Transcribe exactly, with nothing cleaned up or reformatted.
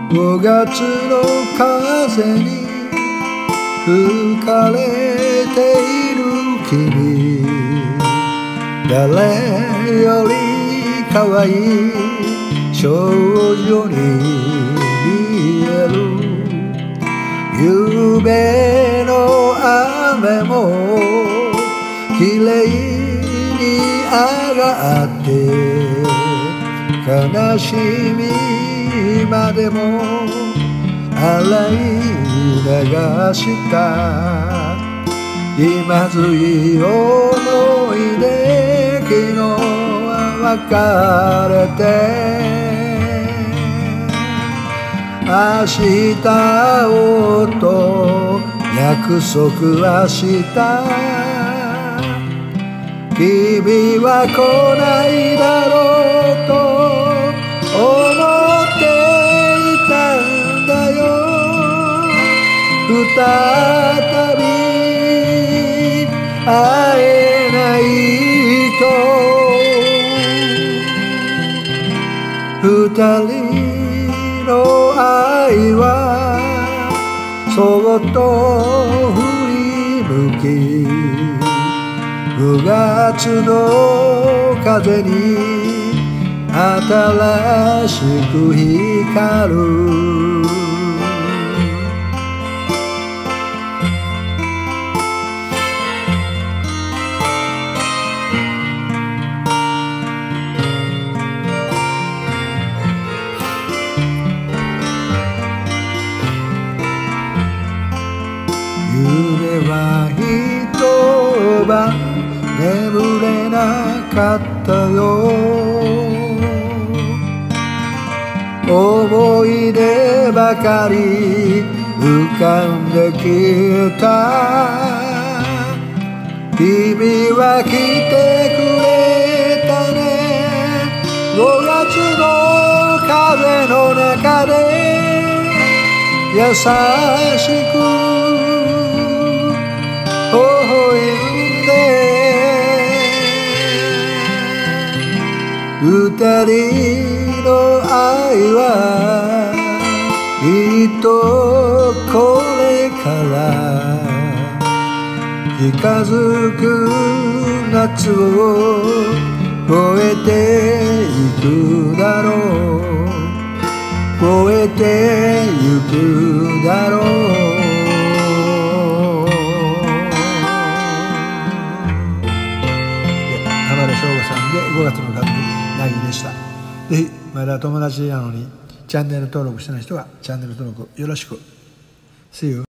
ごがつの風に吹かれている君、誰より可愛い少女に見える。夕べの雨もきれいに上がって悲しみまでも洗い流した今ずい思い出、昨日は別れて明日をと約束はした。君は来ないだろうと思っていたんだよ。再び会えないと、二人の愛はそっと振り向き、ごがつの風に新しく光る。夢は一晩眠れなかったよ。思い出ばかり浮かんできた。君は来てくれたね。ごがつの風の中で優しく微笑んで、二人の愛はきっとこれから近づく夏を越えていくだろう、越えてゆくだろう。ごがつの風になぎでした。ぜひまだ友達なのにチャンネル登録してない人はチャンネル登録よろしく。See you.